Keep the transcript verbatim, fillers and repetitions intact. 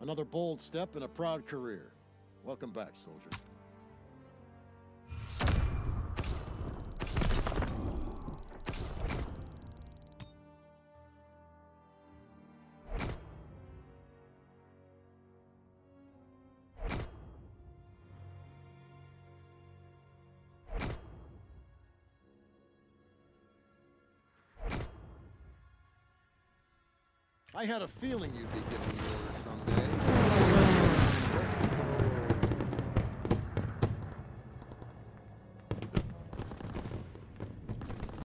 Another bold step and a proud career. Welcome back, soldier. I had a feeling you'd be giving me orders someday.